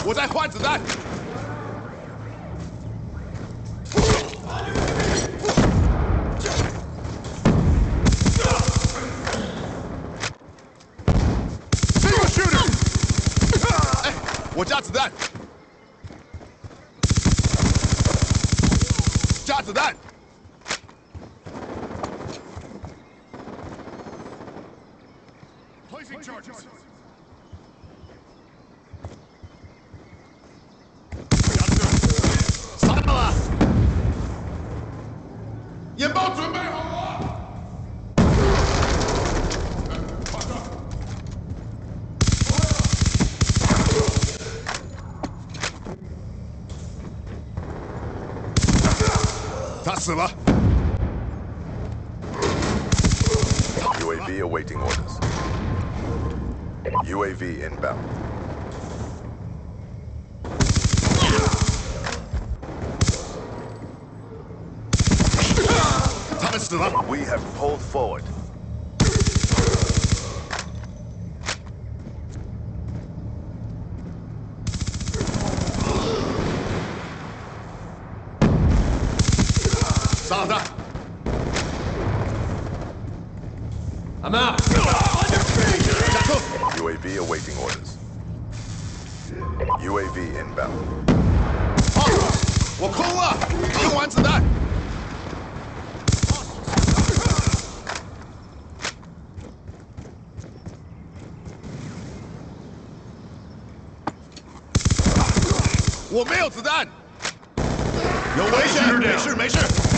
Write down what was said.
我在换子弹。Single shooter！ 哎，我加子弹。加子弹。 Placing charges. 杀到了！眼包准备好了！他死了。 UAV awaiting orders. UAV inbound. We have pulled forward. I'm out. UAV awaiting orders. UAV inbound. 我空了，用完子弹。我没有子弹。有危险！没事没事。